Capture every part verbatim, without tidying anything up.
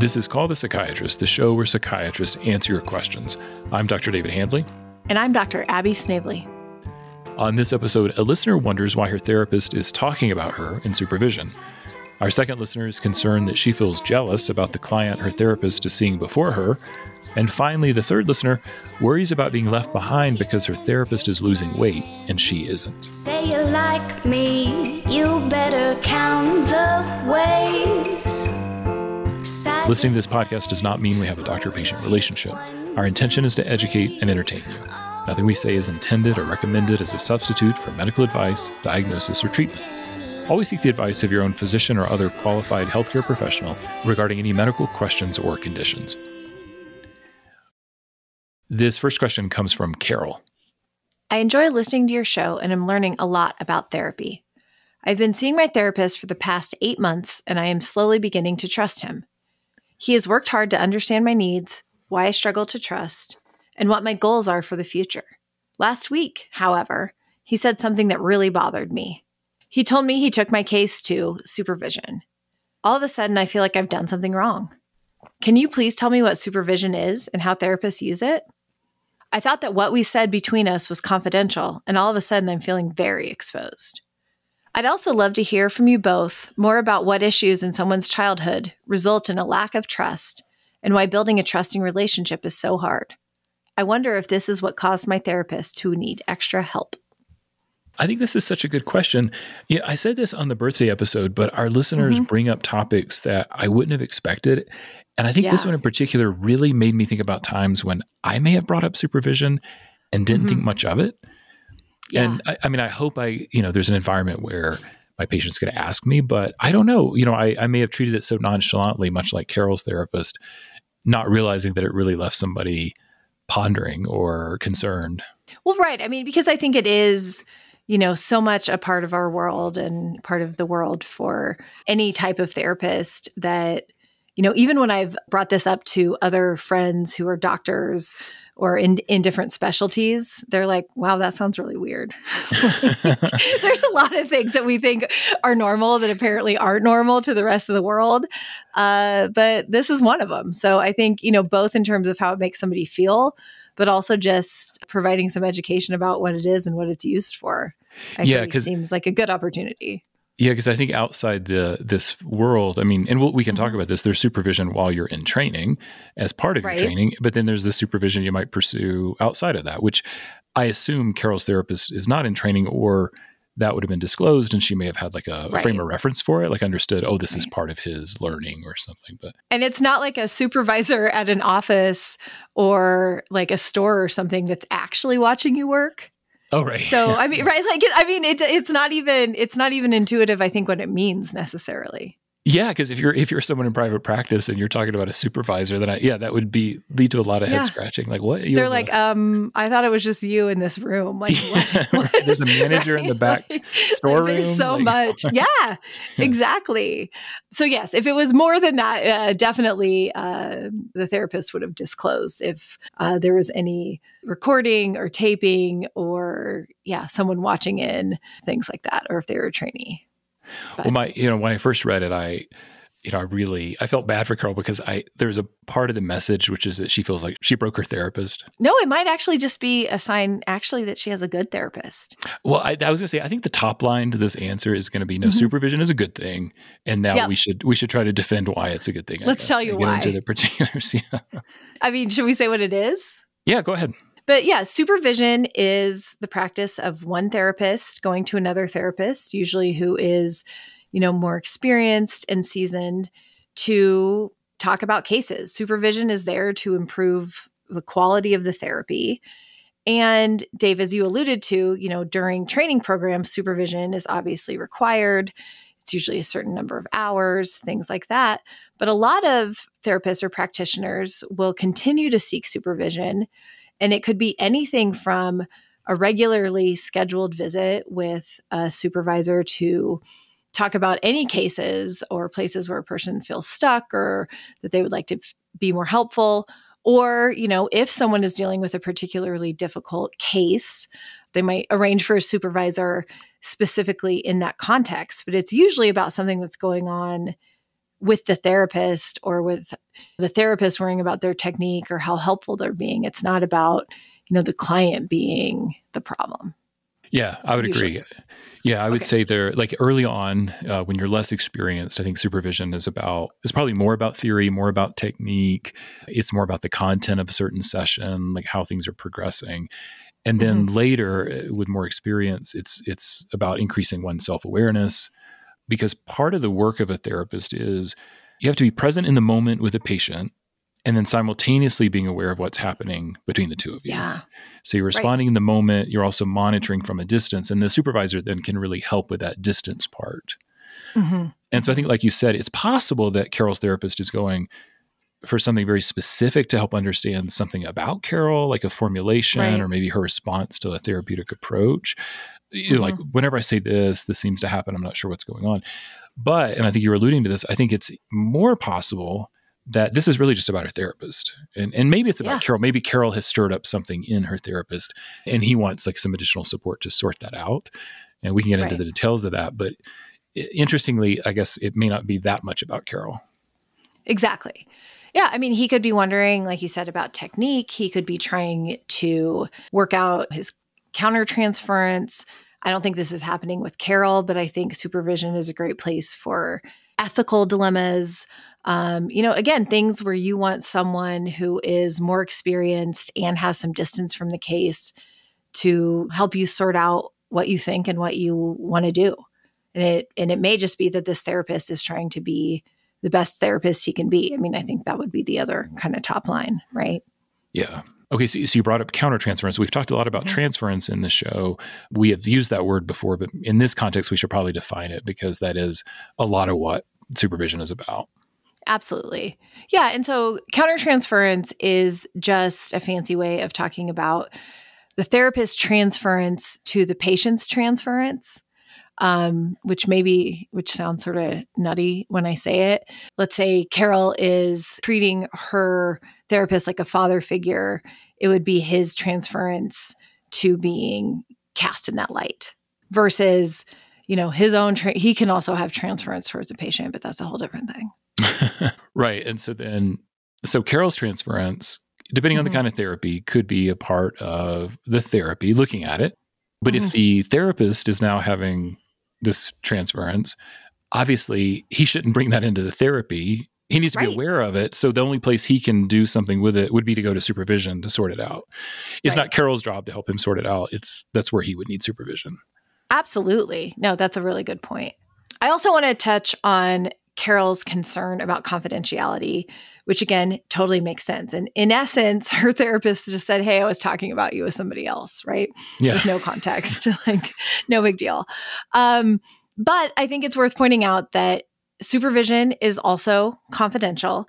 This is Call the Psychiatrist, the show where psychiatrists answer your questions. I'm Doctor David Handley. And I'm Doctor Abby Snavely. On this episode, a listener wonders why her therapist is talking about her in supervision. Our second listener is concerned that she feels jealous about the client her therapist is seeing before her. And finally, the third listener worries about being left behind because her therapist is losing weight and she isn't. Say you like me, you better count the ways. Listening to this podcast does not mean we have a doctor-patient relationship. Our intention is to educate and entertain you. Nothing we say is intended or recommended as a substitute for medical advice, diagnosis, or treatment. Always seek the advice of your own physician or other qualified healthcare professional regarding any medical questions or conditions. This first question comes from Carol. I enjoy listening to your show and am learning a lot about therapy. I've been seeing my therapist for the past eight months, and I am slowly beginning to trust him. He has worked hard to understand my needs, why I struggle to trust, and what my goals are for the future. Last week, however, he said something that really bothered me. He told me he took my case to Supervision. All of a sudden, I feel like I've done something wrong. Can you please tell me what Supervision is and how therapists use it? I thought that what we said between us was confidential, and all of a sudden I'm feeling very exposed. I'd also love to hear from you both more about what issues in someone's childhood result in a lack of trust and why building a trusting relationship is so hard. I wonder if this is what caused my therapist to need extra help. I think this is such a good question. Yeah, I said this on the birthday episode, but our listeners mm-hmm. bring up topics that I wouldn't have expected. And I think yeah. this one in particular really made me think about times when I may have brought up supervision and didn't mm-hmm. think much of it. Yeah. And I, I mean, I hope I, you know, there's an environment where my patient's going to ask me, but I don't know. You know, I, I may have treated it so nonchalantly, much like Carol's therapist, not realizing that it really left somebody pondering or concerned. Well, right. I mean, because I think it is, you know, so much a part of our world and part of the world for any type of therapist that, you know, even when I've brought this up to other friends who are doctors or in, in different specialties, they're like, wow, that sounds really weird. Like, there's a lot of things that we think are normal that apparently aren't normal to the rest of the world. Uh, but this is one of them. So I think, you know, both in terms of how it makes somebody feel, but also just providing some education about what it is and what it's used for. I yeah, think it seems like a good opportunity. Yeah, because I think outside the this world, I mean, and we'll, we can talk about this, there's supervision while you're in training as part of right. your training, but then there's the supervision you might pursue outside of that, which I assume Carol's therapist is not in training, or that would have been disclosed and she may have had like a, right. a frame of reference for it, like understood, oh, this right. is part of his learning or something. But And it's not like a supervisor at an office or like a store or something that's actually watching you work. Oh, right. So, I mean, right. Like, I mean, it, it's not even, it's not even intuitive, I think, what it means necessarily. Yeah. Cause if you're, if you're someone in private practice and you're talking about a supervisor, then I, yeah, that would be lead to a lot of yeah. head scratching. Like what? You They're like, a, um, I thought it was just you in this room. Like, yeah, what, right. There's a manager right? in the back like, storeroom. Like there's so like, much. Yeah, exactly. So yes, if it was more than that, uh, definitely uh, the therapist would have disclosed if uh, there was any recording or taping or yeah, someone watching in, things like that, or if they were a trainee. But. Well, my, you know, when I first read it, I, you know, I really, I felt bad for Carol because I, there's a part of the message, which is that she feels like she broke her therapist. No, it might actually just be a sign actually that she has a good therapist. Well, I, I was going to say, I think the top line to this answer is going to be no, mm-hmm. supervision is a good thing. And now yep. we should, we should try to defend why it's a good thing. I Let's guess, tell you get why. Into the particulars. Yeah. I mean, should we say what it is? Yeah, go ahead. But yeah, supervision is the practice of one therapist going to another therapist, usually who is, you know, more experienced and seasoned, to talk about cases. Supervision is there to improve the quality of the therapy. And Dave, as you alluded to, you know, during training programs, supervision is obviously required. It's usually a certain number of hours, things like that. But a lot of therapists or practitioners will continue to seek supervision. And it could be anything from a regularly scheduled visit with a supervisor to talk about any cases or places where a person feels stuck or that they would like to f- be more helpful. Or, you know, if someone is dealing with a particularly difficult case, they might arrange for a supervisor specifically in that context. But it's usually about something that's going on with the therapist or with the therapist worrying about their technique or how helpful they're being. It's not about, you know, the client being the problem. Yeah, I would Usually. agree. Yeah, I would Okay. say there, like early on, uh, when you're less experienced, I think supervision is about, is probably more about theory, more about technique. It's more about the content of a certain session, like how things are progressing. And then Mm-hmm. later, uh, with more experience, it's it's about increasing one's self-awareness, because part of the work of a therapist is you have to be present in the moment with a patient and then simultaneously being aware of what's happening between the two of you. Yeah. So you're Right. responding in the moment, you're also monitoring from a distance, and the supervisor then can really help with that distance part. Mm-hmm. And so I think, like you said, it's possible that Carol's therapist is going for something very specific to help understand something about Carol, like a formulation Right. or maybe her response to a therapeutic approach. You know, like, Mm-hmm. whenever I say this, this seems to happen, I'm not sure what's going on. But, and I think you were alluding to this, I think it's more possible that this is really just about her therapist. And, and maybe it's about Yeah. Carol. Maybe Carol has stirred up something in her therapist and he wants like some additional support to sort that out. And we can get into Right. the details of that. But i- interestingly, I guess it may not be that much about Carol. Exactly. Yeah. I mean, he could be wondering, like you said, about technique. He could be trying to work out his countertransference. I don't think this is happening with Carol, but I think supervision is a great place for ethical dilemmas. Um, you know, again, things where you want someone who is more experienced and has some distance from the case to help you sort out what you think and what you want to do. And it and it may just be that this therapist is trying to be the best therapist he can be. I mean, I think that would be the other kind of top line, right? Yeah. Okay, so, so you brought up countertransference. We've talked a lot about Mhm. transference in the show. We have used that word before, but in this context, we should probably define it because that is a lot of what supervision is about. Absolutely. Yeah. And so countertransference is just a fancy way of talking about the therapist's transference to the patient's transference, um, which maybe, which sounds sort of nutty when I say it. Let's say Carol is treating her therapist like a father figure. It would be his transference to being cast in that light versus, you know, his own, tra- he can also have transference towards a patient, but that's a whole different thing. Right. And so then, so Carol's transference, depending on the Mhm. kind of therapy, could be a part of the therapy looking at it. But Mhm. if the therapist is now having this transference, obviously he shouldn't bring that into the therapy. He needs to Right. be aware of it. So the only place he can do something with it would be to go to supervision to sort it out. It's Right. not Carol's job to help him sort it out. It's that's where he would need supervision. Absolutely. No, that's a really good point. I also want to touch on Carol's concern about confidentiality, which again, totally makes sense. And in essence, her therapist just said, hey, I was talking about you with somebody else, right? Yeah. With no context, like no big deal. Um, but I think it's worth pointing out that supervision is also confidential.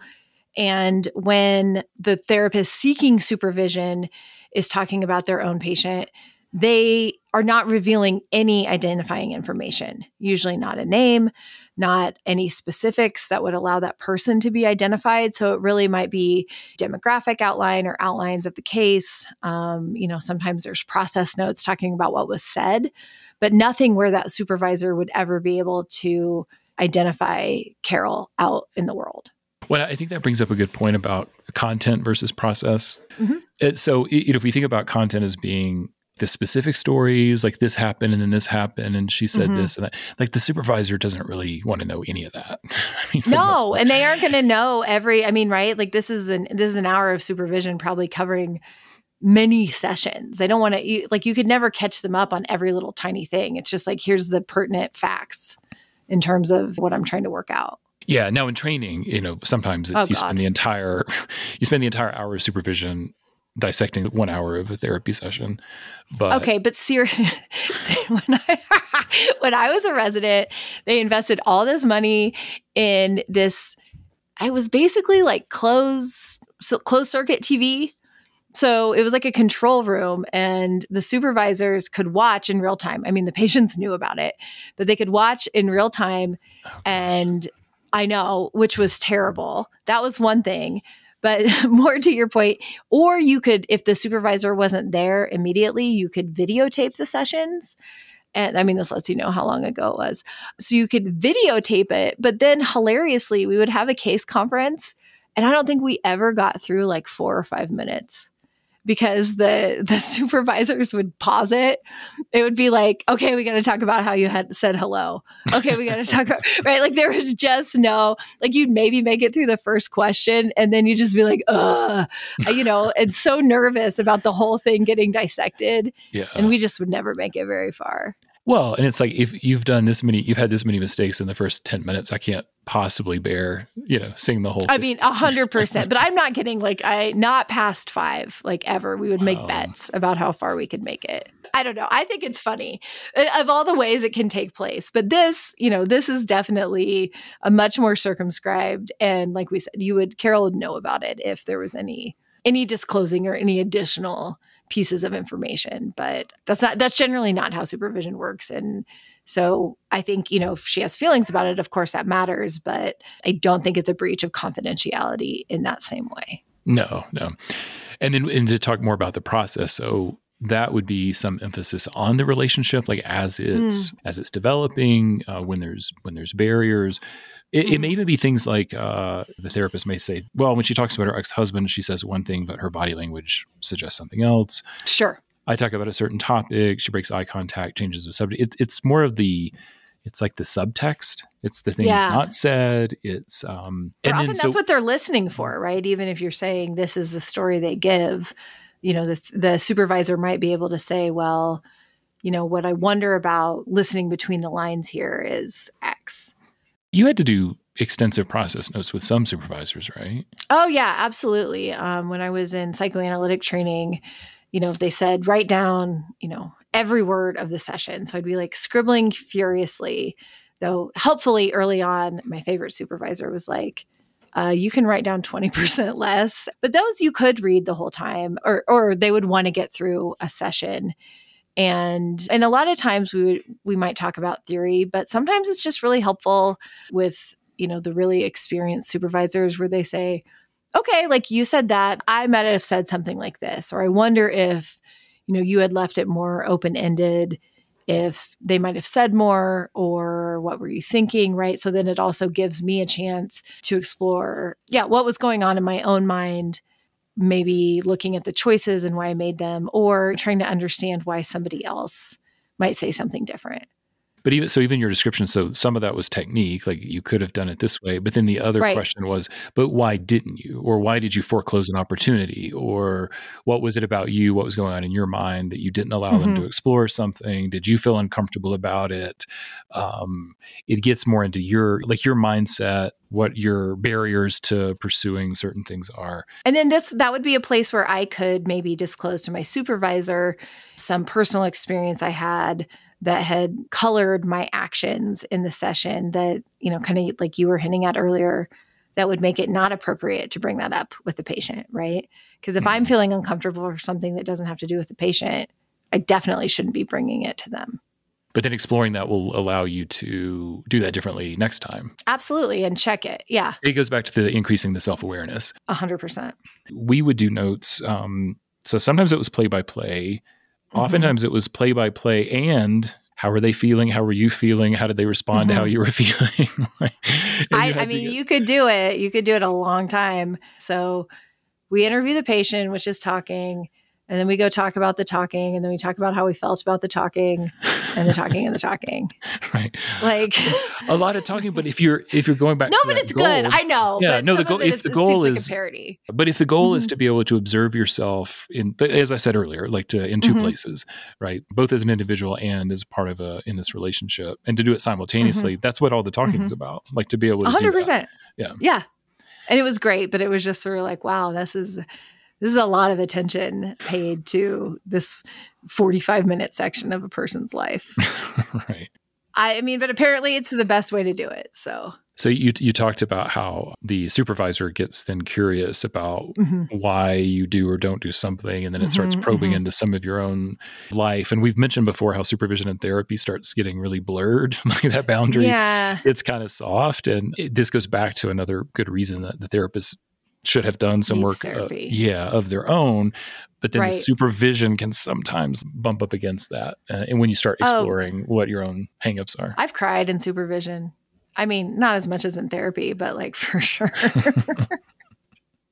And when the therapist seeking supervision is talking about their own patient, they are not revealing any identifying information, usually not a name, not any specifics that would allow that person to be identified. So it really might be demographic outline or outlines of the case. Um, you know, sometimes there's process notes talking about what was said, but nothing where that supervisor would ever be able to identify Carol out in the world. Well, I think that brings up a good point about content versus process. Mhm. It, so, you know, if we think about content as being the specific stories, like this happened and then this happened and she said Mhm. this and that, like the supervisor doesn't really want to know any of that. I mean, for the most No, part. and they aren't going to know every, I mean, right? Like this is an, this is an hour of supervision probably covering many sessions. They don't want to, like you could never catch them up on every little tiny thing. It's just like, here's the pertinent facts in terms of what I'm trying to work out. Yeah. Now in training, you know, sometimes it's Oh, you God. spend the entire you spend the entire hour of supervision dissecting one hour of a therapy session. But Okay, but seriously, when I when I was a resident, they invested all this money in this. I was basically like closed so closed circuit T V. So it was like a control room, and the supervisors could watch in real time. I mean, the patients knew about it, but they could watch in real time. oh, gosh. And I know, which was terrible. That was one thing. But more to your point, or you could, if the supervisor wasn't there immediately, you could videotape the sessions. And I mean, this lets you know how long ago it was. So you could videotape it, but then hilariously, we would have a case conference And I don't think we ever got through like four or five minutes because the the supervisors would pause it. It would be like, okay, we got to talk about how you had said hello. Okay, we got to talk about, right? Like there was just no, like you'd maybe make it through the first question and then you just be like, ugh, you know, and so nervous about the whole thing getting dissected. Yeah. And we just would never make it very far. Well, and it's like, if you've done this many, you've had this many mistakes in the first ten minutes, I can't possibly bear, you know, seeing the whole thing. I mean, a hundred percent, but I'm not kidding. Like I, not past five, like ever. We would make Wow. bets about how far we could make it. I don't know. I think it's funny of all the ways it can take place, but this, you know, this is definitely a much more circumscribed. And like we said, you would, Carol would know about it if there was any, any disclosing or any additional pieces of information, but that's not, that's generally not how supervision works. And so I think, you know, if she has feelings about it, of course that matters, but I don't think it's a breach of confidentiality in that same way. No, no. And then and to talk more about the process. So that would be some emphasis on the relationship, like as it's, mm. as it's developing, uh, when there's, when there's barriers. It, mm. it may even be things like uh, the therapist may say, well, when she talks about her ex-husband, she says one thing, but her body language suggests something else. Sure. I talk about a certain topic. She breaks eye contact, changes the subject. It's it's more of the, it's like the subtext. It's the things yeah. not said. It's um, and and often then, that's so, what they're listening for, right? Even if you're saying this is the story they give, you know, the the supervisor might be able to say, well, you know, what I wonder about listening between the lines here is X. You had to do extensive process notes with some supervisors, right? Oh yeah, absolutely. Um, when I was in psychoanalytic training, you know, they said, write down, you know, every word of the session. So I'd be like scribbling furiously, though helpfully early on, my favorite supervisor was like, uh, you can write down twenty percent less, but those you could read the whole time, or or they would want to get through a session. And and a lot of times we would, we might talk about theory, but sometimes it's just really helpful with, you know, the really experienced supervisors where they say, okay, like you said that, I might have said something like this, or I wonder if, you know, you had left it more open-ended, if they might have said more, or what were you thinking, right? So then it also gives me a chance to explore, yeah, what was going on in my own mind, maybe looking at the choices and why I made them, or trying to understand why somebody else might say something different. But even so, even your description, so some of that was technique, like you could have done it this way. But then the other right. question was, but why didn't you? Or why did you foreclose an opportunity? Or what was it about you? What was going on in your mind that you didn't allow mm-hmm. them to explore something? Did you feel uncomfortable about it? Um, it gets more into your, like your mindset, what your barriers to pursuing certain things are. And then this, that would be a place where I could maybe disclose to my supervisor some personal experience I had that had colored my actions in the session that, you know, kind of like you were hinting at earlier, that would make it not appropriate to bring that up with the patient, right? Because if mm-hmm. I'm feeling uncomfortable for something that doesn't have to do with the patient, I definitely shouldn't be bringing it to them. But then exploring that will allow you to do that differently next time. Absolutely. And check it. Yeah. It goes back to the increasing the self-awareness. A hundred percent. We would do notes. Um, so sometimes it was play-by-play. Oftentimes it was play-by-play and how were they feeling? How were you feeling? How did they respond mm-hmm. to how you were feeling? I, I mean, get... you could do it. You could do it a long time. So we interview the patient, which is talking, and then we go talk about the talking, and then we talk about how we felt about the talking, and the talking and the talking. Right. Like a lot of talking, but if you're if you're going back no, to but it's goal, good. I know. Yeah, but no, the goal if the goal it is like a parody. But if the goal mm-hmm. is to be able to observe yourself in, as I said earlier, like to in two mm-hmm. places, right? Both as an individual and as part of a in this relationship, and to do it simultaneously, mm-hmm. that's what all the talking mm-hmm. is about. Like to be able to one hundred do percent. that. Yeah. Yeah. And it was great, but it was just sort of like, wow, this is This is a lot of attention paid to this forty-five minute section of a person's life. Right. I mean, but apparently it's the best way to do it. So, so you you talked about how the supervisor gets then curious about mm-hmm. why you do or don't do something, and then it mm-hmm, starts probing mm-hmm. into some of your own life. And we've mentioned before how supervision and therapy starts getting really blurred, like that boundary. Yeah. It's kind of soft, and it, this goes back to another good reason that the therapist should have done some Needs work, uh, yeah, of their own. But then right. the supervision can sometimes bump up against that. Uh, and when you start exploring oh, what your own hangups are. I've cried in supervision. I mean, not as much as in therapy, but like for sure.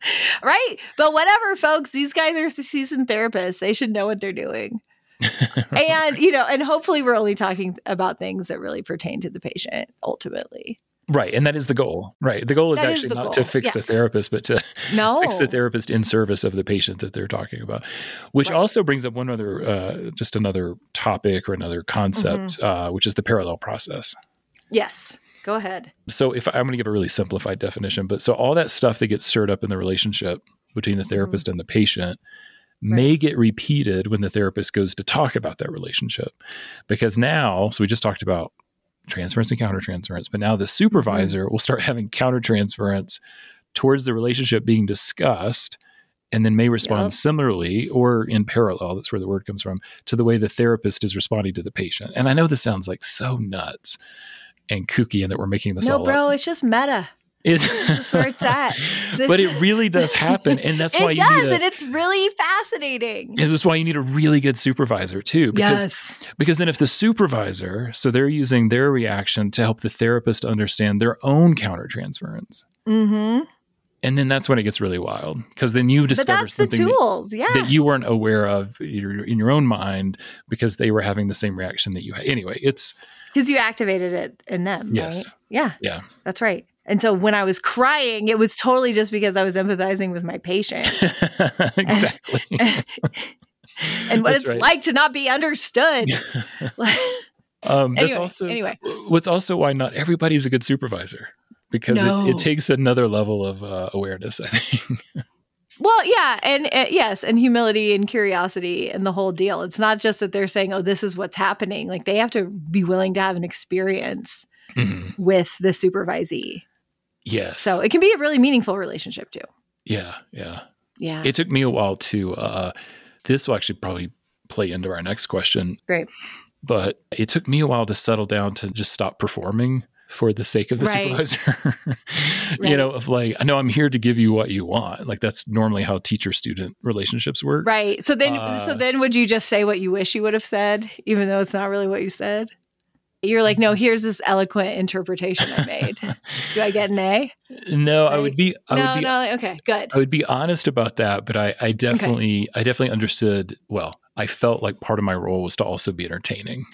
Right. But whatever, folks, these guys are seasoned therapists. They should know what they're doing. And, you know, and hopefully we're only talking about things that really pertain to the patient ultimately. Right. And that is the goal. Right. The goal is That actually is not goal. to fix Yes. the therapist, but to no. fix the therapist in service of the patient that they're talking about, which right. also brings up one other, uh, just another topic or another concept, mm-hmm. uh, which is the parallel process. Yes. Go ahead. So if I'm going to give a really simplified definition, but so all that stuff that gets stirred up in the relationship between the therapist mm-hmm. and the patient right. may get repeated when the therapist goes to talk about that relationship. Because now, so we just talked about transference and countertransference, but now the supervisor mm-hmm. will start having countertransference towards the relationship being discussed and then may respond yep. similarly or in parallel, that's where the word comes from, to the way the therapist is responding to the patient. And I know this sounds like so nuts and kooky and that we're making this no, all up. No, bro, it's just meta. It's That's where it's at. This, but it really does happen. And that's why it you does, need a, and it's really fascinating. And that's why you need a really good supervisor too. Because, yes. because then if the supervisor, so they're using their reaction to help the therapist understand their own countertransference. Mm-hmm. And then that's when it gets really wild. Because then you discover but that's something the tools, that, yeah. that you weren't aware of in your own mind because they were having the same reaction that you had. Anyway, it's... Because you activated it in them, yes. right? Yeah. Yeah. That's right. And so when I was crying, it was totally just because I was empathizing with my patient. Exactly. And, and what that's it's right. like to not be understood. um, that's anyway, also anyway. What's also why not everybody's a good supervisor. Because no. it, it takes another level of uh, awareness, I think. Well, yeah. And uh, yes, and humility and curiosity and the whole deal. It's not just that they're saying, oh, this is what's happening. Like they have to be willing to have an experience mm-hmm. with the supervisee. Yes. So it can be a really meaningful relationship too. Yeah. Yeah. Yeah. It took me a while to, uh, this will actually probably play into our next question. Great. But it took me a while to settle down to just stop performing for the sake of the right. supervisor, right. you know, of like, I know I'm here to give you what you want. Like that's normally how teacher-student relationships work. Right. So then, uh, so then would you just say what you wish you would have said, even though it's not really what you said? You're like, no, here's this eloquent interpretation I made. Do I get an A? No, right? I would be, I no, would be, no. Okay, good. I would be honest about that, but I, I definitely, okay. I definitely understood. Well, I felt like part of my role was to also be entertaining.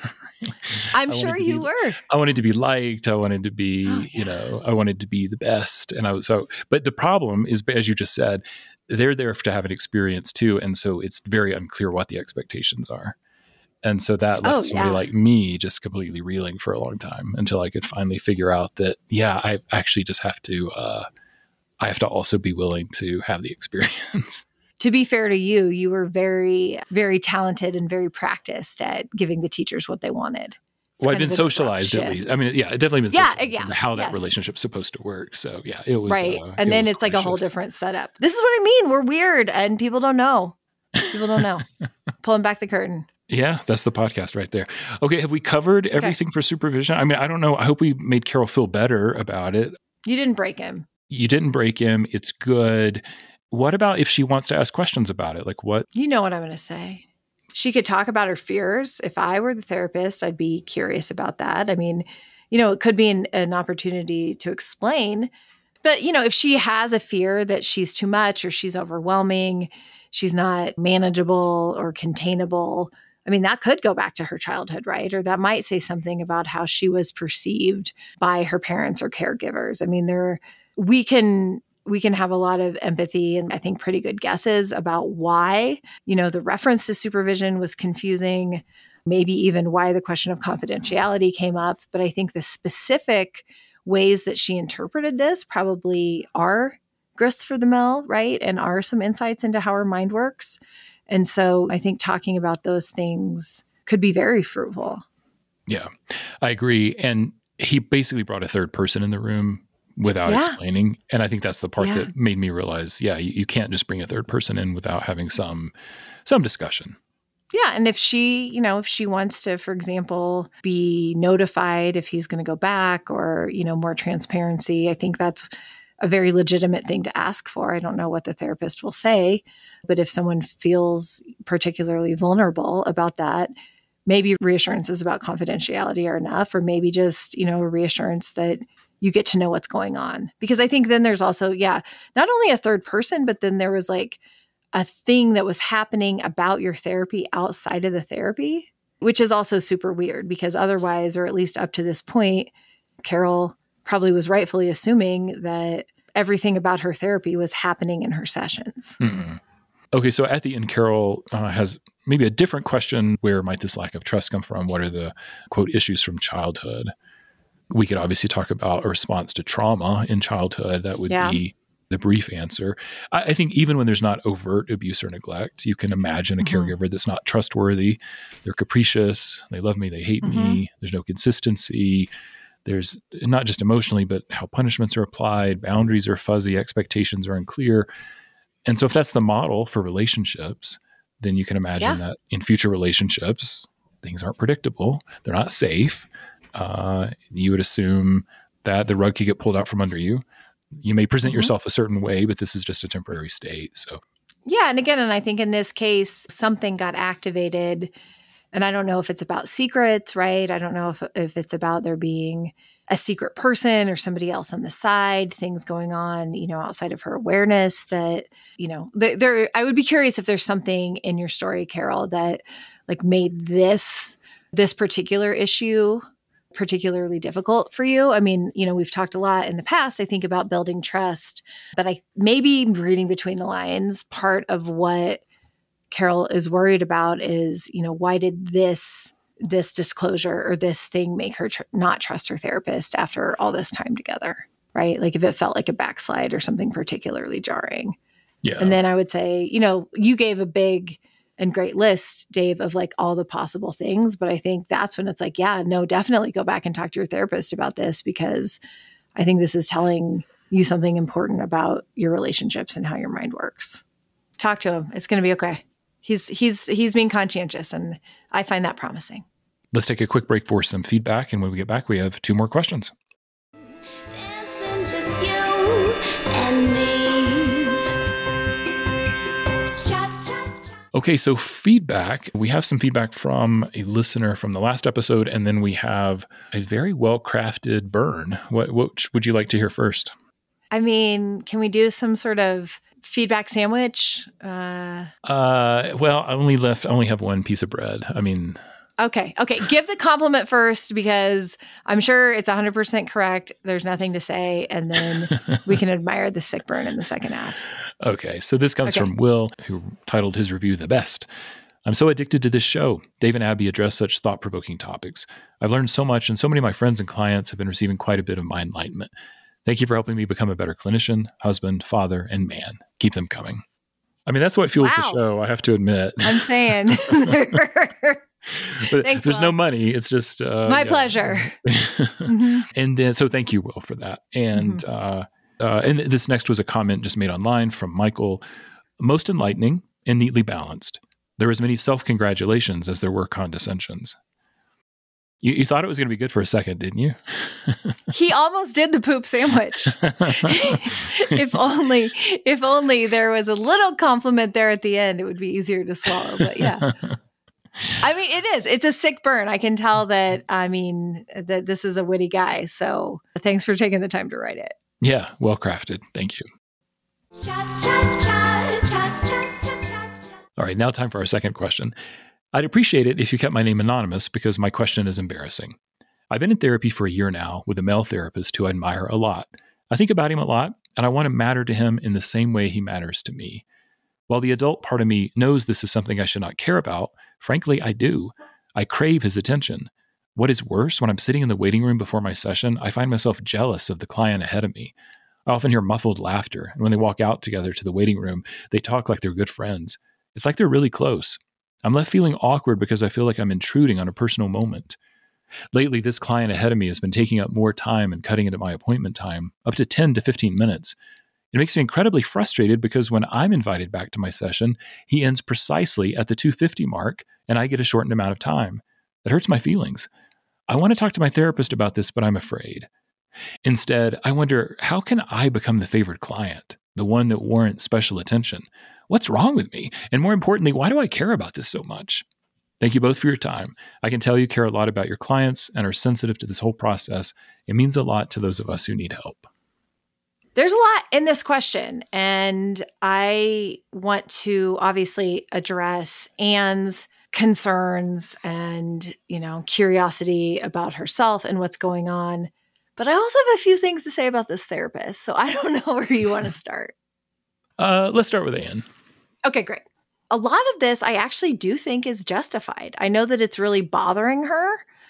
I'm sure you be, were. I wanted to be liked. I wanted to be, oh, yeah. you know, I wanted to be the best. And I was so, but the problem is, as you just said, they're there to have an experience too. And so it's very unclear what the expectations are. And so that left oh, somebody yeah. like me just completely reeling for a long time until I could finally figure out that, yeah, I actually just have to, uh, I have to also be willing to have the experience. To be fair to you, you were very, very talented and very practiced at giving the teachers what they wanted. It's well, I've been socialized at least. I mean, yeah, it definitely been yeah, socialized yeah, how that yes. relationship's supposed to work. So yeah, it was right. Uh, and it then was it's like a shift. whole different setup. This is what I mean. We're weird and people don't know. People don't know. Pulling back the curtain. Yeah, that's the podcast right there. Okay, have we covered everything okay. for supervision? I mean, I don't know. I hope we made Carol feel better about it. You didn't break him. You didn't break him. It's good. What about if she wants to ask questions about it? Like what? You know what I'm going to say. She could talk about her fears. If I were the therapist, I'd be curious about that. I mean, you know, it could be an, an opportunity to explain. But, you know, if she has a fear that she's too much or she's overwhelming, she's not manageable or containable, I mean, that could go back to her childhood, right? Or that might say something about how she was perceived by her parents or caregivers. I mean, there we can we can have a lot of empathy and I think pretty good guesses about why, you know, the reference to supervision was confusing, maybe even why the question of confidentiality came up. But I think the specific ways that she interpreted this probably are grist for the mill, right? And are some insights into how her mind works. And so I think talking about those things could be very fruitful. Yeah, I agree. And he basically brought a third person in the room without yeah. explaining. And I think that's the part yeah. that made me realize, yeah, you, you can't just bring a third person in without having some some discussion. Yeah. And if she, you know, if she wants to, for example, be notified if he's going to go back or, you know, more transparency, I think that's a very legitimate thing to ask for. I don't know what the therapist will say, but if someone feels particularly vulnerable about that, maybe reassurances about confidentiality are enough, or maybe just, you know, a reassurance that you get to know what's going on. Because I think then there's also, yeah, not only a third person, but then there was like a thing that was happening about your therapy outside of the therapy, which is also super weird because otherwise, or at least up to this point, Carol probably was rightfully assuming that everything about her therapy was happening in her sessions. Mm-hmm. Okay, so at the end, Carol uh, has maybe a different question. Where might this lack of trust come from? What are the, quote, issues from childhood? We could obviously talk about a response to trauma in childhood. That would yeah. be the brief answer. I, I think even when there's not overt abuse or neglect, you can imagine a mm-hmm. caregiver that's not trustworthy. They're capricious. They love me. They hate mm-hmm. me. There's no consistency. There's not just emotionally, but how punishments are applied. Boundaries are fuzzy. Expectations are unclear. And so if that's the model for relationships, then you can imagine yeah. that in future relationships, things aren't predictable. They're not safe. Uh, you would assume that the rug could get pulled out from under you. You may present mm-hmm. yourself a certain way, but this is just a temporary state. So, yeah. And again, and I think in this case, something got activated. And I don't know if it's about secrets, right? I don't know if, if it's about there being a secret person or somebody else on the side, things going on, you know, outside of her awareness that, you know, there, there I would be curious if there's something in your story, Carol, that like made this, this particular issue particularly difficult for you. I mean, you know, we've talked a lot in the past, I think, about building trust, but I maybe reading between the lines, part of what Carol is worried about is, you know, why did this this disclosure or this thing make her tr- not trust her therapist after all this time together, right? Like if it felt like a backslide or something particularly jarring. Yeah. And then I would say, you know, you gave a big and great list, Dave, of like all the possible things. But I think that's when it's like, yeah, no, definitely go back and talk to your therapist about this because I think this is telling you something important about your relationships and how your mind works. Talk to him. It's going to be okay. He's he's he's being conscientious, and I find that promising. Let's take a quick break for some feedback, and when we get back, we have two more questions. Dancing just you and me. Cha, cha, cha. Okay, so feedback. We have some feedback from a listener from the last episode, and then we have a very well-crafted burn. What, what would you like to hear first? I mean, can we do some sort of feedback sandwich? Uh, uh, well, I only left, I only have one piece of bread. I mean... Okay. Okay. Give the compliment first because I'm sure it's one hundred percent correct. There's nothing to say. And then we can admire the sick burn in the second half. Okay. So this comes okay. from Will, who titled his review The Best. I'm so addicted to this show. Dave and Abby address such thought-provoking topics. I've learned so much, and so many of my friends and clients have been receiving quite a bit of my enlightenment. Thank you for helping me become a better clinician, husband, father, and man. Keep them coming. I mean, that's what fuels wow. the show, I have to admit. I'm saying. But Thanks, there's Will. no money. It's just uh, my yeah. pleasure. mm-hmm. And then, so thank you, Will, for that. And mm-hmm. uh, uh, and this next was a comment just made online from Michael. Most enlightening and neatly balanced. There were as many self-congratulations as there were condescensions. You, you thought it was going to be good for a second, didn't you? He almost did the poop sandwich. if only, if only there was a little compliment there at the end, it would be easier to swallow. But yeah. I mean, it is. It's a sick burn. I can tell that, I mean, that this is a witty guy. So thanks for taking the time to write it. Yeah, well crafted. Thank you. Cha, cha, cha, cha, cha, cha, cha. All right, now time for our second question. I'd appreciate it if you kept my name anonymous because my question is embarrassing. I've been in therapy for a year now with a male therapist who I admire a lot. I think about him a lot, and I want to matter to him in the same way he matters to me. While the adult part of me knows this is something I should not care about, frankly, I do. I crave his attention. What is worse, when I'm sitting in the waiting room before my session, I find myself jealous of the client ahead of me. I often hear muffled laughter, and when they walk out together to the waiting room, they talk like they're good friends. It's like they're really close. I'm left feeling awkward because I feel like I'm intruding on a personal moment. Lately, this client ahead of me has been taking up more time and cutting into my appointment time, up to ten to fifteen minutes. It makes me incredibly frustrated because when I'm invited back to my session, he ends precisely at the two fifty mark, and I get a shortened amount of time. That hurts my feelings. I want to talk to my therapist about this, but I'm afraid. Instead, I wonder, how can I become the favored client, the one that warrants special attention? What's wrong with me? And more importantly, why do I care about this so much? Thank you both for your time. I can tell you care a lot about your clients and are sensitive to this whole process. It means a lot to those of us who need help. There's a lot in this question, and I want to obviously address Anne's concerns and, you know, curiosity about herself and what's going on. But I also have a few things to say about this therapist, so I don't know where you want to start. Uh, let's start with Anne. Okay, great. A lot of this I actually do think is justified. I know that it's really bothering her.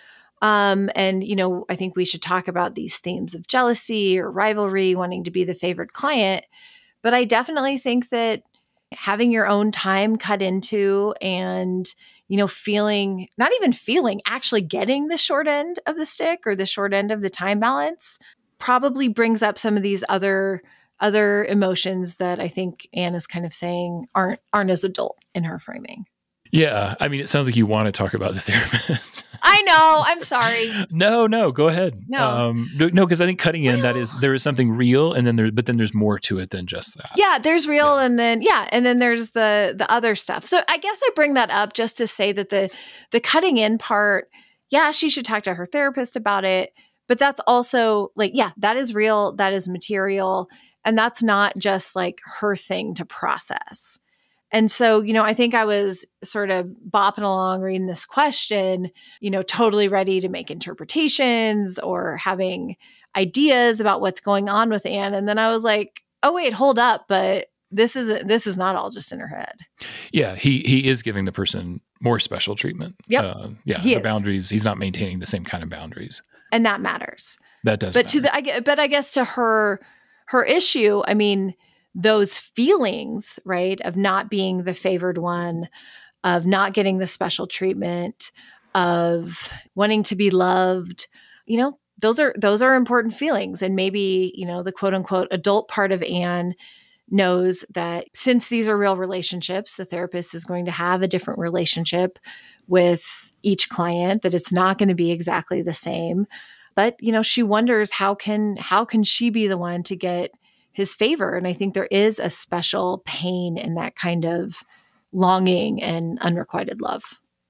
Um, and, you know, I think we should talk about these themes of jealousy or rivalry, wanting to be the favored client. But I definitely think that having your own time cut into and, you know, feeling, not even feeling, actually getting the short end of the stick or the short end of the time balance probably brings up some of these other other emotions that I think Anne is kind of saying aren't aren't as adult in her framing. Yeah. I mean, it sounds like you want to talk about the therapist. I know. I'm sorry. no, no, go ahead. No, um, no, because I think cutting in, that is, there is something real, and then there, but then there's more to it than just that. Yeah, there's real, yeah. and then yeah, and then there's the the other stuff. So I guess I bring that up just to say that the the cutting in part, yeah, she should talk to her therapist about it. But that's also like, yeah, that is real, that is material, and that's not just like her thing to process. And so, you know, I think I was sort of bopping along reading this question, you know, totally ready to make interpretations or having ideas about what's going on with Anne. And then I was like, oh, wait, hold up. But this is this is not all just in her head. Yeah, he he is giving the person more special treatment. Yep. Uh, yeah, he the is. boundaries, he's not maintaining the same kind of boundaries. And that matters. That does But matter. to the I, but I guess to her her issue, I mean, those feelings, right, of not being the favored one, of not getting the special treatment, of wanting to be loved, you know, those are those are important feelings. And maybe, you know, the quote unquote adult part of Anne knows that since these are real relationships, the therapist is going to have a different relationship with each client, that it's not going to be exactly the same. But, you know, she wonders how can how can she be the one to get his favor? And I think there is a special pain in that kind of longing and unrequited love.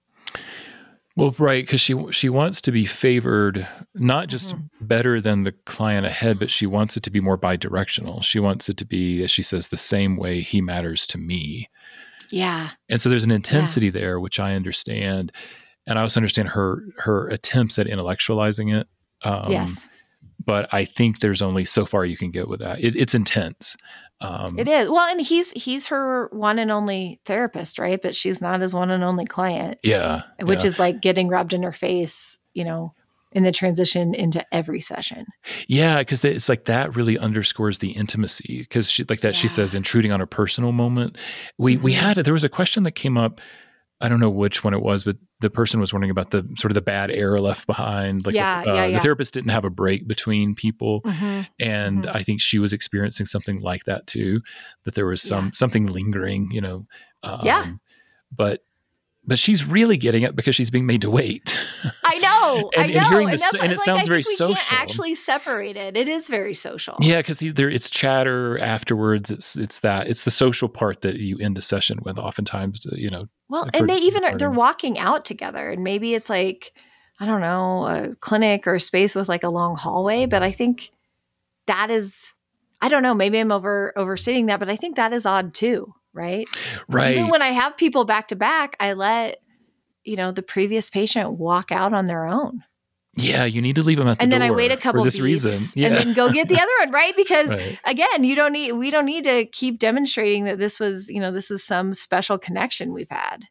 Well, right, because she she wants to be favored, not just mm-hmm. better than the client ahead, but she wants it to be more bidirectional. She wants it to be, as she says, the same way he matters to me. Yeah. And so there's an intensity yeah. there, which I understand. And I also understand her her attempts at intellectualizing it. Um, yes. But I think there's only so far you can get with that. It, it's intense. Um, it is. Well, and he's he's her one and only therapist, right? But she's not his one and only client. Yeah. Which yeah. is like getting rubbed in her face, you know, in the transition into every session. Yeah, because it's like that really underscores the intimacy. Because she, like that, yeah. she says, intruding on a personal moment. We mm-hmm. we had it. There was a question that came up. I don't know which one it was, but the person was wondering about the sort of the bad air left behind. Like yeah, the, uh, yeah, yeah. the therapist didn't have a break between people. Mm-hmm. And mm-hmm. I think she was experiencing something like that too, that there was some, yeah. something lingering, you know. Um, yeah. But, but she's really getting it because she's being made to wait. I know, and, I know. And, hearing and, this, that's and it like, sounds I very think we social. Can't actually separate it. It is very social. Yeah, because there it's chatter afterwards. It's it's that it's the social part that you end the session with. Oftentimes, you know. Well, and they even are, they're walking out together, and maybe it's like, I don't know, a clinic or a space with like a long hallway. But I think that is, I don't know, maybe I'm over overstating that, but I think that is odd too, right? Right. Even when I have people back to back, I let, you know, the previous patient walk out on their own. Yeah, you need to leave them at the and door. then I wait a couple for this beats reason. Yeah. and then go get the other one, right? Because right. again, you don't need we don't need to keep demonstrating that this was, you know, this is some special connection we've had.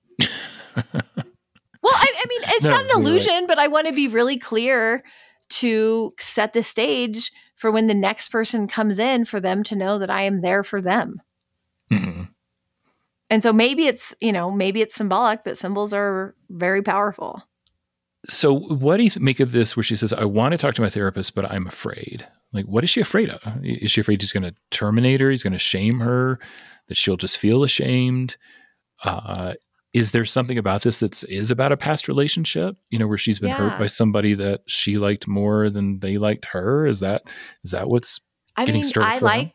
Well, I, I mean, it's no, not an illusion, right. but I want to be really clear to set the stage for when the next person comes in, for them to know that I am there for them. Mm-hmm. And so maybe it's, you know, maybe it's symbolic, but symbols are very powerful. So what do you make of this where she says, I want to talk to my therapist, but I'm afraid? Like, what is she afraid of? Is she afraid he's going to terminate her? He's going to shame her, that she'll just feel ashamed? Uh, is there something about this that is about a past relationship, you know, where she's been yeah. hurt by somebody that she liked more than they liked her? Is that, is that what's I getting mean, stirred I for like,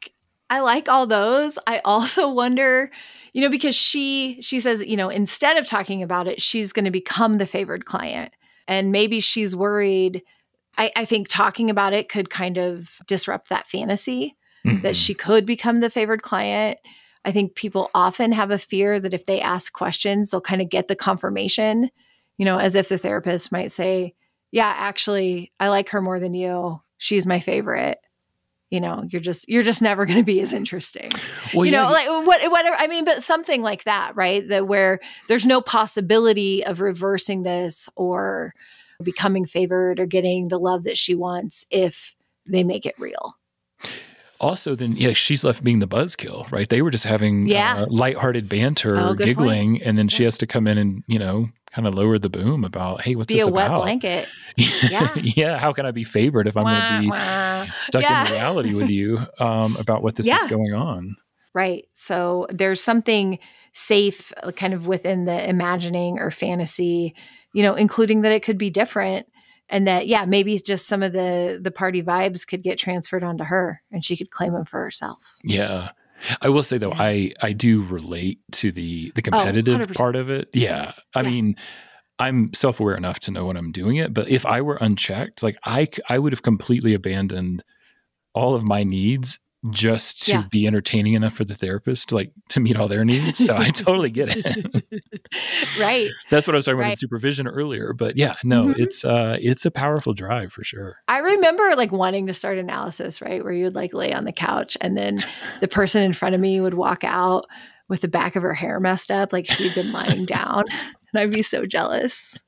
I like all those. I also wonder, you know, because she she says, you know, instead of talking about it, she's going to become the favored client. And maybe she's worried. I, I think talking about it could kind of disrupt that fantasy mm-hmm. that she could become the favored client. I think people often have a fear that if they ask questions, they'll kind of get the confirmation, you know, as if the therapist might say, yeah, actually, I like her more than you. She's my favorite. You know, you're just, you're just never going to be as interesting, well, you yeah, know, like what, whatever. I mean, but something like that, right? That where there's no possibility of reversing this or becoming favored or getting the love that she wants if they make it real. Also, then, yeah, she's left being the buzzkill, right? They were just having yeah. uh, lighthearted banter, oh, giggling, point. and then yeah. she has to come in and, you know, kind of lower the boom about, hey, what's be this a about? Wet blanket. Yeah. yeah. How can I be favored if I'm going to be wah. stuck yeah. in reality with you um, about what this yeah. is going on? Right. So there's something safe kind of within the imagining or fantasy, you know, including that it could be different. And that, yeah, maybe just some of the the party vibes could get transferred onto her and she could claim them for herself. Yeah. I will say, though, yeah. I, I do relate to the, the competitive oh, part of it. Yeah. I yeah. mean, I'm self-aware enough to know when I'm doing it. But if I were unchecked, like I, I would have completely abandoned all of my needs just to yeah. be entertaining enough for the therapist, like to meet all their needs. So I totally get it. Right. That's what I was talking right. about in supervision earlier. But yeah, no, mm-hmm. it's uh, it's a powerful drive for sure. I remember like wanting to start analysis, right? Where you'd like lay on the couch and then the person in front of me would walk out with the back of her hair messed up, like she'd been lying down. And I'd be so jealous.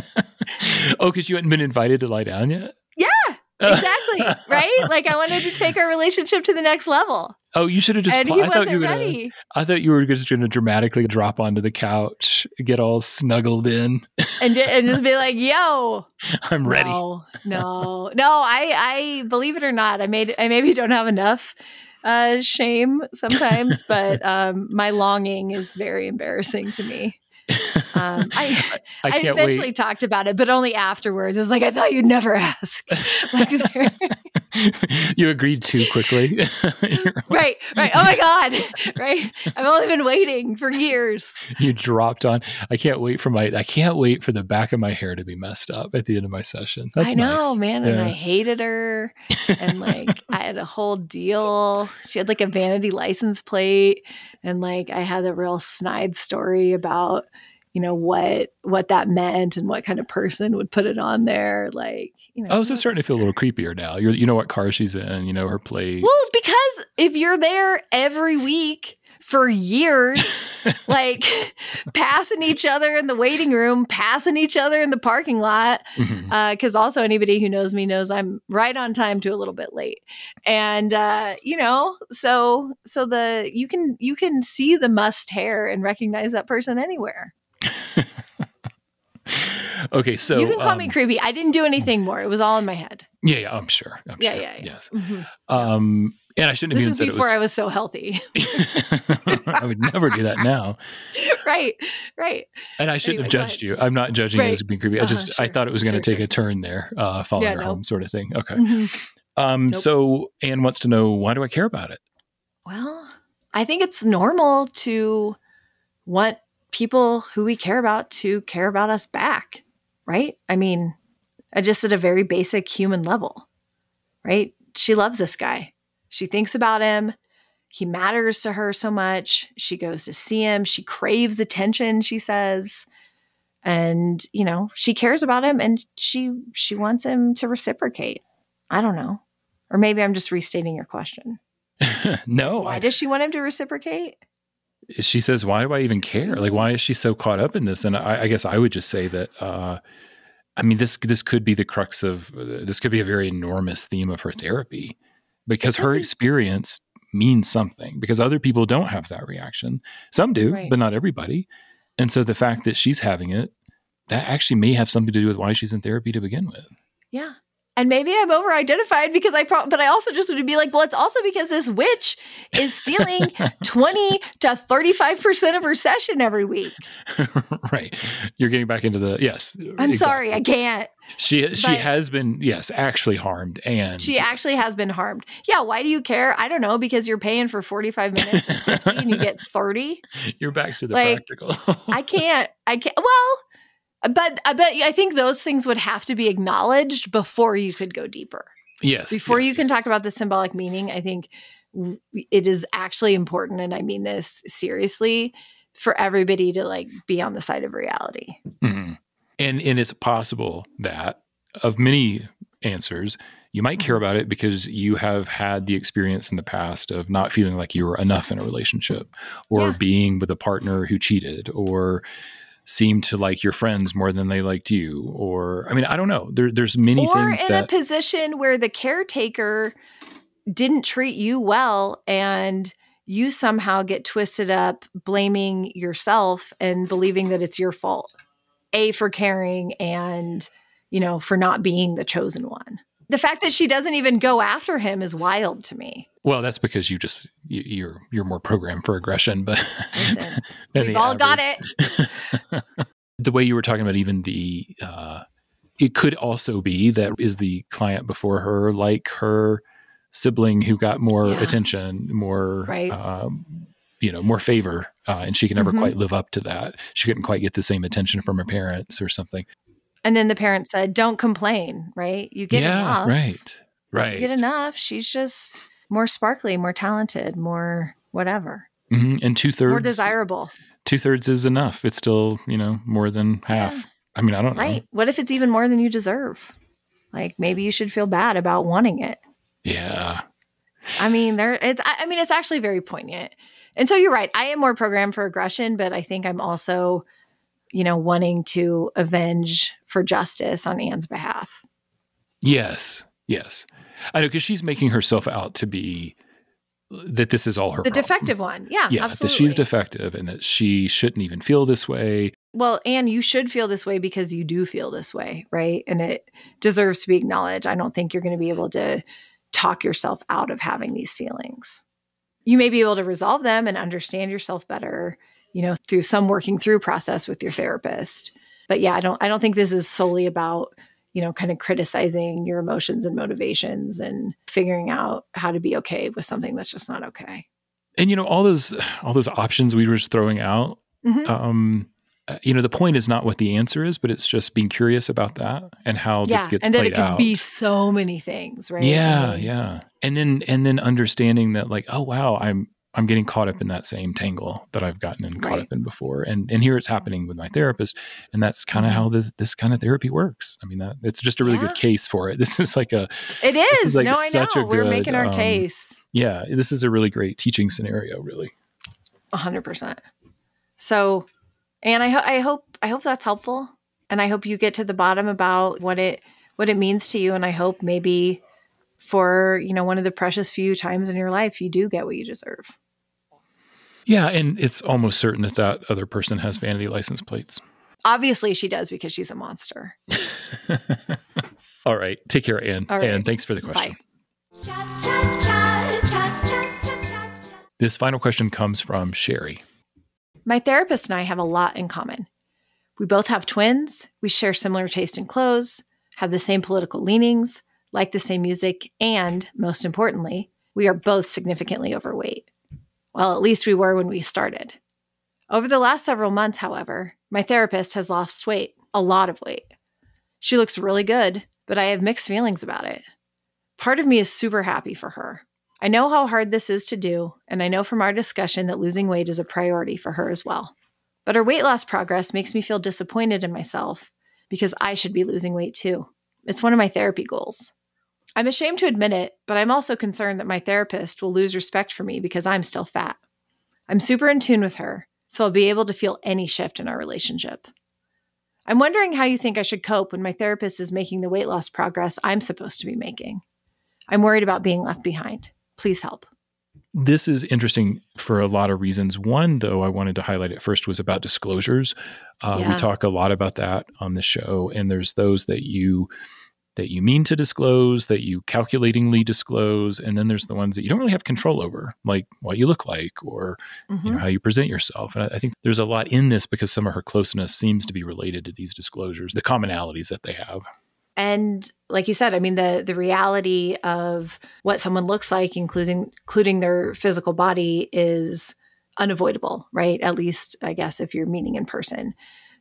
Oh, because you hadn't been invited to lie down yet? Yeah. Exactly. Right? Like I wanted to take our relationship to the next level. Oh, you should have just, and pl- he I thought wasn't you were ready. Gonna, I thought you were just going to dramatically drop onto the couch, get all snuggled in. and, and just be like, yo, I'm ready. No, no, no. I, I believe it or not, I made, I maybe don't have enough uh, shame sometimes, but um, my longing is very embarrassing to me. Um, I, I, I eventually wait. talked about it, but only afterwards. It's like, I thought you'd never ask. Like, you agreed too quickly. like, right, right. Oh my God. Right. I've only been waiting for years. You dropped on. I can't wait for my, I can't wait for the back of my hair to be messed up at the end of my session. That's I know, nice. man. Yeah. And I hated her. And like, I had a whole deal. She had like a vanity license plate. And like, I had a real snide story about, you know, what, what that meant and what kind of person would put it on there. Like, you know. Oh, so it's starting to feel a little creepier now. You're, you know what car she's in, you know, her plate. Well, because if you're there every week for years, like passing each other in the waiting room, passing each other in the parking lot. Mm-hmm. Uh, cause also anybody who knows me knows I'm right on time to a little bit late. And, uh, you know, so, so the, you can, you can see the mussed hair and recognize that person anywhere. Okay, so you can call um, me creepy. I didn't do anything more. It was all in my head. Yeah, yeah, I'm sure. I'm yeah, sure. yeah, yeah. Yes. Mm-hmm. Um, and I shouldn't have this even is said before it was. I was so healthy. I would never do that now. Right, right. And I shouldn't anyway, have judged you. I'm not judging right. you as being creepy. I just uh-huh, I sure, thought it was going to sure, take sure. a turn there, uh, following yeah, her no. home, sort of thing. Okay. Mm-hmm. Um. Nope. So Anne wants to know, why do I care about it? Well, I think it's normal to want people who we care about to care about us back, right? I mean, just at a very basic human level, right? She loves this guy. She thinks about him. He matters to her so much. She goes to see him. She craves attention, she says. And, you know, she cares about him and she she wants him to reciprocate. I don't know. Or maybe I'm just restating your question. No. Why I, does she want him to reciprocate? She says, why do I even care? Like, why is she so caught up in this? And I, I guess I would just say that, uh, I mean, this this could be the crux of, uh, this could be a very enormous theme of her therapy, because her experience means something, because other people don't have that reaction. Some do, right. but not everybody. And so the fact that she's having it, that actually may have something to do with why she's in therapy to begin with. Yeah. And maybe I'm over-identified because I, pro- but I also just would be like, well, it's also because this witch is stealing twenty to thirty-five percent of her session every week. Right. You're getting back into the, yes. I'm exactly. sorry, I can't. She she has been, yes, actually harmed. And she actually has been harmed. Yeah. Why do you care? I don't know, because you're paying for forty-five minutes and fifty and you get thirty. You're back to the like, practical. I can't, I can't. Well, But I bet I think those things would have to be acknowledged before you could go deeper. Yes. Before yes, you can yes, talk yes. about the symbolic meaning, I think it is actually important, and I mean this seriously, for everybody to like be on the side of reality. Mm-hmm. And and it's possible that of many answers, you might care about it because you have had the experience in the past of not feeling like you were enough in a relationship, or Yeah. being with a partner who cheated, or seemed to like your friends more than they liked you. Or, I mean, I don't know. There, there's many or things in that... a position where the caretaker didn't treat you well and you somehow get twisted up blaming yourself and believing that it's your fault. A, for caring, and, you know, for not being the chosen one. The fact that she doesn't even go after him is wild to me. Well, that's because you just, you, you're you're more programmed for aggression, but Listen, than we've the all got average. it. The way you were talking about even the, uh, it could also be that is the client before her, like her sibling who got more Yeah. attention, more, Right. um, you know, more favor, uh, and she can never Mhm. quite live up to that. She couldn't quite get the same attention from her parents or something. And then the parent said, don't complain, right? You get yeah, enough. right, right. You get enough. She's just more sparkly, more talented, more whatever. Mm-hmm. And two thirds, More desirable. two thirds is enough. It's still, you know, more than half. Yeah. I mean, I don't know. Right. What if it's even more than you deserve? Like maybe you should feel bad about wanting it. Yeah. I mean, there it's I I mean, it's actually very poignant. And so you're right. I am more programmed for aggression, but I think I'm also, you know, wanting to avenge for justice on Anne's behalf. Yes. Yes. I know, because she's making herself out to be that this is all her The problem. defective one. Yeah, Yeah, absolutely. that she's defective and that she shouldn't even feel this way. Well, Anne, you should feel this way because you do feel this way, right? And it deserves to be acknowledged. I don't think you're going to be able to talk yourself out of having these feelings. You may be able to resolve them and understand yourself better, you know, through some working through process with your therapist. But yeah, I don't I don't think this is solely about, you know, kind of criticizing your emotions and motivations and figuring out how to be okay with something that's just not okay. And, you know, all those all those options we were just throwing out, Mm-hmm. um, you know, the point is not what the answer is, but it's just being curious about that and how Yeah, this gets and then played it could out. be so many things, right? Yeah, I mean, yeah. And then and then understanding that, like, oh wow, I'm I'm getting caught up in that same tangle that I've gotten and caught Right. up in before. And and here it's happening with my therapist. And that's kind of Mhm. how this this kind of therapy works. I mean, that it's just a really Yeah. good case for it. This is like a It This is. is like no, I such a know. We're good, making our um, case. yeah, this is a really great teaching scenario, really. A hundred percent. So, and I, ho- I hope, I hope that's helpful. And I hope you get to the bottom about what it, what it means to you. And I hope maybe for, you know, one of the precious few times in your life, you do get what you deserve. Yeah, and it's almost certain that that other person has vanity license plates. Obviously she does because she's a monster. All right. Take care, Anne. All right. And thanks for the question. Bye. Cha cha cha cha cha cha cha. This final question comes from Sherry. My therapist and I have a lot in common. We both have twins. We share similar taste in clothes, have the same political leanings, like the same music, and most importantly, we are both significantly overweight. Well, at least we were when we started. Over the last several months, however, my therapist has lost weight, a lot of weight. She looks really good, but I have mixed feelings about it. Part of me is super happy for her. I know how hard this is to do, and I know from our discussion that losing weight is a priority for her as well. But her weight loss progress makes me feel disappointed in myself because I should be losing weight too. It's one of my therapy goals. I'm ashamed to admit it, but I'm also concerned that my therapist will lose respect for me because I'm still fat. I'm super in tune with her, so I'll be able to feel any shift in our relationship. I'm wondering how you think I should cope when my therapist is making the weight loss progress I'm supposed to be making. I'm worried about being left behind. Please help. This is interesting for a lot of reasons. One, though, I wanted to highlight at first was about disclosures. Uh, Yeah. We talk a lot about that on the show, and there's those that you that you mean to disclose, that you calculatingly disclose, and then there's the ones that you don't really have control over, like what you look like or mm-hmm. you know, how you present yourself. And I, I think there's a lot in this because some of her closeness seems to be related to these disclosures, the commonalities that they have. And like you said, I mean, the the reality of what someone looks like, including including their physical body, is unavoidable, right? At least, I guess, if you're meeting in person.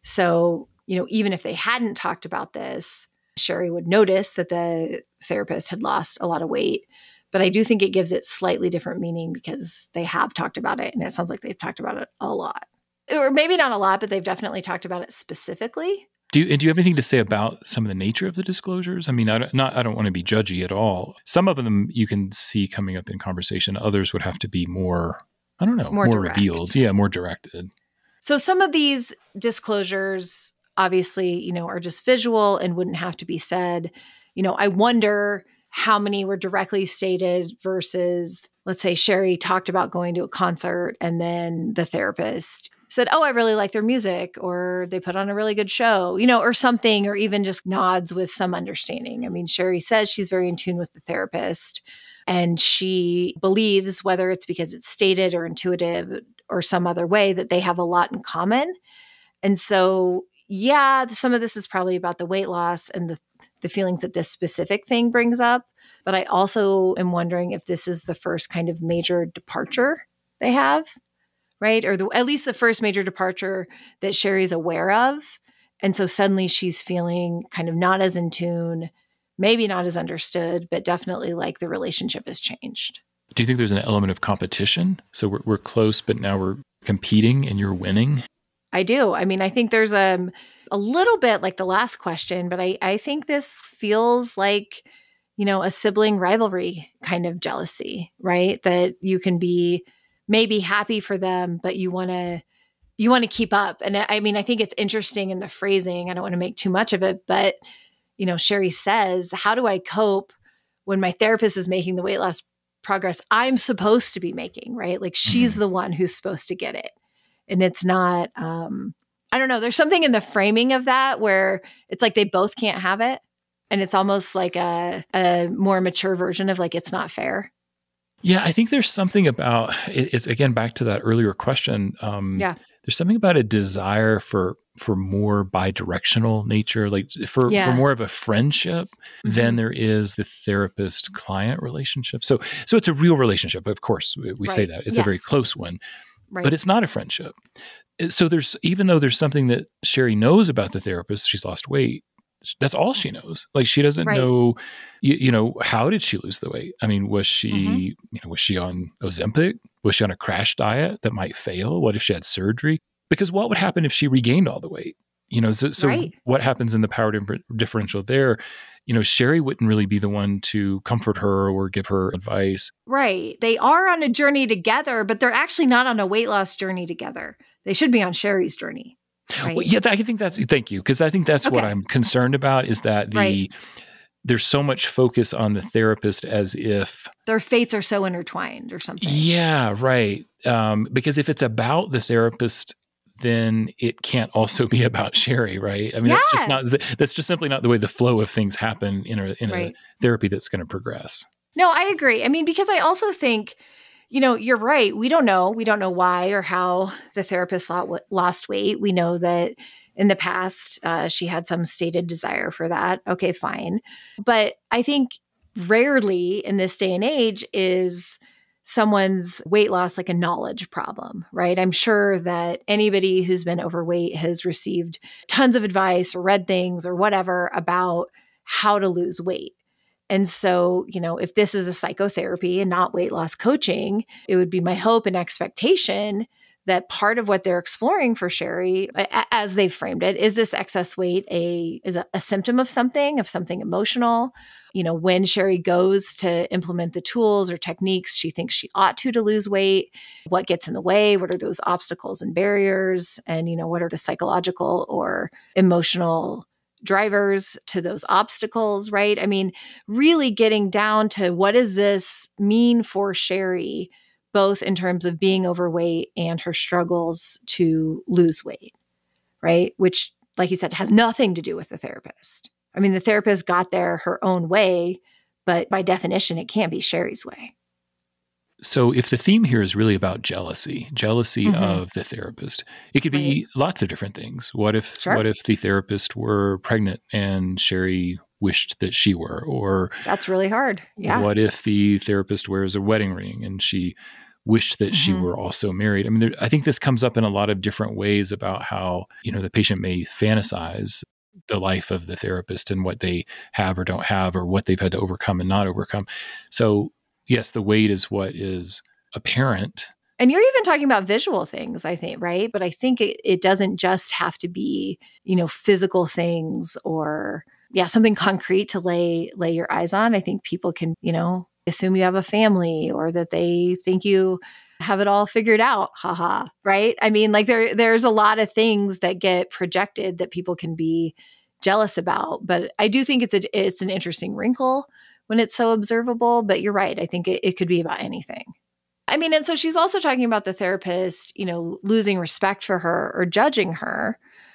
So, you know, even if they hadn't talked about this, Sherry would notice that the therapist had lost a lot of weight. But I do think it gives it slightly different meaning because they have talked about it. And it sounds like they've talked about it a lot. Or maybe not a lot, but they've definitely talked about it specifically. Do you, do you have anything to say about some of the nature of the disclosures? I mean, I don't, not, I don't want to be judgy at all. Some of them you can see coming up in conversation. Others would have to be more, I don't know, more, more revealed. Yeah, more directed. So some of these disclosures obviously, you know, are just visual and wouldn't have to be said. You know, I wonder how many were directly stated versus, let's say, Sherry talked about going to a concert and then the therapist said, oh, I really like their music, or they put on a really good show, you know, or something, or even just nods with some understanding. I mean, Sherry says she's very in tune with the therapist, and she believes, whether it's because it's stated or intuitive or some other way, that they have a lot in common. And so, yeah, some of this is probably about the weight loss and the, the feelings that this specific thing brings up. But I also am wondering if this is the first kind of major departure they have. Right? Or the, at least the first major departure that Sherry's aware of. And so suddenly she's feeling kind of not as in tune, maybe not as understood, but definitely like the relationship has changed. Do you think there's an element of competition? So we're, we're close, but now we're competing and you're winning? I do. I mean, I think there's a, a little bit like the last question, but I, I think this feels like, you know, a sibling rivalry kind of jealousy, right? That you can be maybe happy for them, but you want to you want to keep up. And I mean, I think it's interesting in the phrasing. I don't want to make too much of it, but you know, Sherry says, how do I cope when my therapist is making the weight loss progress I'm supposed to be making, right? Like she's mm-hmm. the one who's supposed to get it. And it's not, um, I don't know, there's something in the framing of that where it's like they both can't have it. And it's almost like a, a more mature version of like, it's not fair. Yeah, I think there's something about it, it's again back to that earlier question. Um, yeah, there's something about a desire for for more bi-directional nature, like for, yeah. for more of a friendship mm-hmm. than there is the therapist-client relationship. So, so it's a real relationship. Of course, we, we right. say that it's yes. a very close one, right. but it's not a friendship. So there's even though there's something that Sherry knows about the therapist, she's lost weight. That's all she knows. Like she doesn't right. know, you, you know, how did she lose the weight? I mean, was she, mm-hmm. you know, was she on Ozempic? Was she on a crash diet that might fail? What if she had surgery? Because what would happen if she regained all the weight? You know, so, so right. what happens in the power differential there? You know, Sherry wouldn't really be the one to comfort her or give her advice. Right. They are on a journey together, but they're actually not on a weight loss journey together. They should be on Sherry's journey. Right. Well, yeah, I think that's, thank you. Because I think that's okay. what I'm concerned about is that the, right. there's so much focus on the therapist as if their fates are so intertwined or something. Yeah, right. Um, because if it's about the therapist, then it can't also be about Sherry, right? I mean, yeah. that's just not, that's just simply not the way the flow of things happen in a, in right. a therapy that's going to progress. No, I agree. I mean, because I also think, you know, you're right. We don't know. We don't know why or how the therapist lost weight. We know that in the past, uh, she had some stated desire for that. Okay, fine. But I think rarely in this day and age is someone's weight loss like a knowledge problem, right? I'm sure that anybody who's been overweight has received tons of advice or read things or whatever about how to lose weight. And so, you know, if this is a psychotherapy and not weight loss coaching, it would be my hope and expectation that part of what they're exploring for Sherry, as they've framed it, is this excess weight a is a, a symptom of something, of something emotional? You know, when Sherry goes to implement the tools or techniques she thinks she ought to to lose weight, what gets in the way? What are those obstacles and barriers? And, you know, what are the psychological or emotional drivers to those obstacles, right? I mean, really getting down to what does this mean for Sherry, both in terms of being overweight and her struggles to lose weight, right? Which, like you said, has nothing to do with the therapist. I mean, the therapist got there her own way, but by definition, it can't be Sherry's way. So if the theme here is really about jealousy, jealousy mm-hmm. of the therapist, it could be right. lots of different things. What if sure. what if the therapist were pregnant and Sherry wished that she were? Or that's really hard. Yeah. What if the therapist wears a wedding ring and she wished that mm-hmm. she were also married? I mean, there, I think this comes up in a lot of different ways about how, you know, the patient may fantasize the life of the therapist and what they have or don't have, or what they've had to overcome and not overcome. So yes, the weight is what is apparent. And you're even talking about visual things, I think, right? But I think it, it doesn't just have to be, you know, physical things or, yeah, something concrete to lay lay your eyes on. I think people can, you know, assume you have a family or that they think you have it all figured out. Haha, right? I mean, like there there's a lot of things that get projected that people can be jealous about. But I do think it's a, it's an interesting wrinkle when it's so observable. But you're right. I think it, it could be about anything. I mean, and so she's also talking about the therapist, you know, losing respect for her or judging her.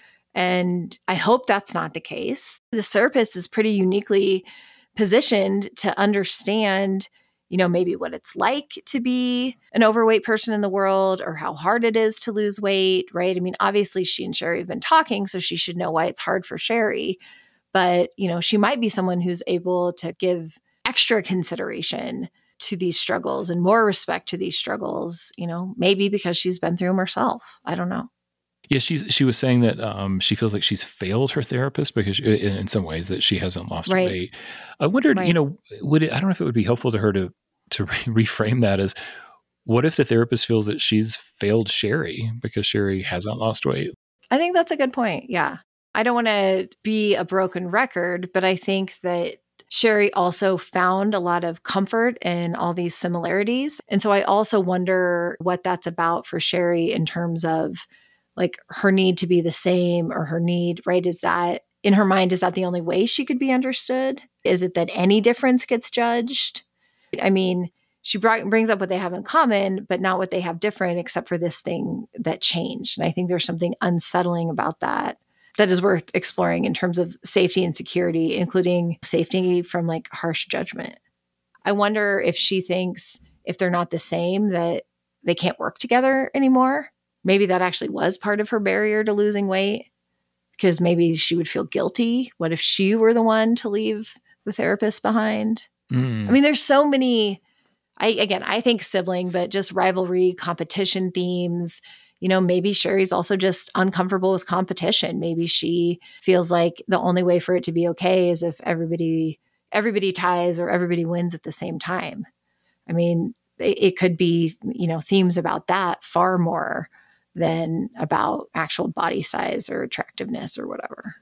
And I hope that's not the case. The therapist is pretty uniquely positioned to understand, you know, maybe what it's like to be an overweight person in the world or how hard it is to lose weight, right? I mean, obviously she and Sherry have been talking, so she should know why it's hard for Sherry. But, you know, she might be someone who's able to give extra consideration to these struggles and more respect to these struggles, you know, maybe because she's been through them herself. I don't know. Yeah, she's she was saying that um, she feels like she's failed her therapist because she, in, in some ways that she hasn't lost right. weight. I wondered, right. you know, would it, I don't know if it would be helpful to her to to re- reframe that as, what if the therapist feels that she's failed Sherry because Sherry hasn't lost weight? I think that's a good point. Yeah. I don't want to be a broken record, but I think that Sherry also found a lot of comfort in all these similarities. And so I also wonder what that's about for Sherry in terms of like her need to be the same or her need, right? Is that in her mind, is that the only way she could be understood? Is it that any difference gets judged? I mean, she brought, brings up what they have in common, but not what they have different, except for this thing that changed. And I think there's something unsettling about that that is worth exploring in terms of safety and security, including safety from like harsh judgment. I wonder if she thinks if they're not the same, that they can't work together anymore. Maybe that actually was part of her barrier to losing weight, because maybe she would feel guilty. What if she were the one to leave the therapist behind? Mm. I mean, there's so many, I again, I think sibling, but just rivalry, competition themes. You know, maybe Sherry's also just uncomfortable with competition. Maybe she feels like the only way for it to be okay is if everybody everybody ties or everybody wins at the same time. I mean, it, it could be, you know, themes about that far more than about actual body size or attractiveness or whatever.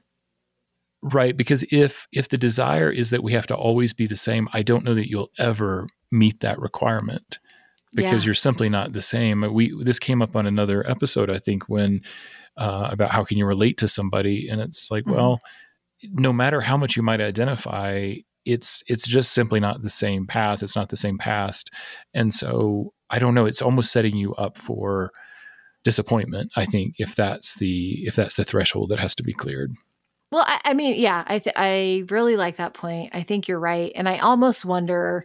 Right, because if if the desire is that we have to always be the same, I don't know that you'll ever meet that requirement. Because yeah. you're simply not the same. We this came up on another episode, I think, when uh, about how can you relate to somebody, and it's like, mm-hmm. well, no matter how much you might identify, it's it's just simply not the same path. It's not the same past, and so I don't know. It's almost setting you up for disappointment, I think, if that's the if that's the threshold that has to be cleared. Well, I, I mean, yeah, I th- I really like that point. I think you're right, and I almost wonder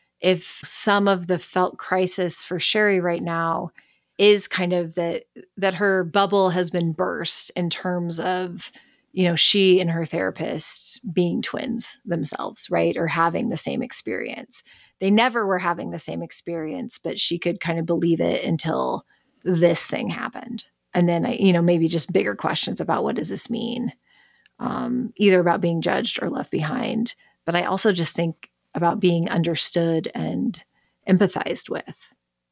if some of the felt crisis for Sherry right now is kind of that that her bubble has been burst in terms of, you know, she and her therapist being twins themselves, right? Or having the same experience. They never were having the same experience, but she could kind of believe it until this thing happened. And then, you know, maybe just bigger questions about what does this mean, um, either about being judged or left behind. But I also just think about being understood and empathized with.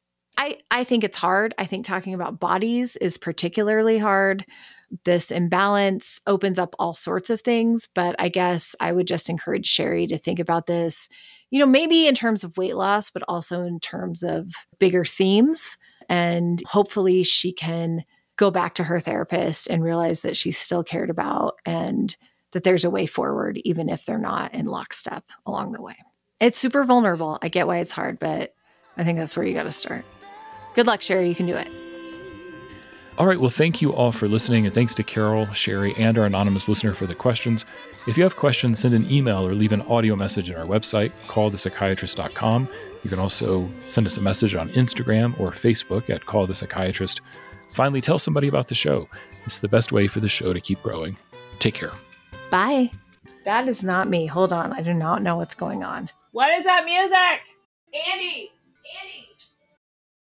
I, I think it's hard. I think talking about bodies is particularly hard. This imbalance opens up all sorts of things, but I guess I would just encourage Sherry to think about this, you know, maybe in terms of weight loss, but also in terms of bigger themes. And hopefully she can go back to her therapist and realize that she's still cared about and that there's a way forward, even if they're not in lockstep along the way. It's super vulnerable. I get why it's hard, but I think that's where you got to start. Good luck, Sherry. You can do it. All right. Well, thank you all for listening. And thanks to Carol, Sherry, and our anonymous listener for the questions. If you have questions, send an email or leave an audio message on our website, call the psychiatrist dot com. You can also send us a message on Instagram or Facebook at Call the Psychiatrist. Finally, tell somebody about the show. It's the best way for the show to keep growing. Take care. Bye. That is not me. Hold on. I do not know what's going on. What is that music? Andy!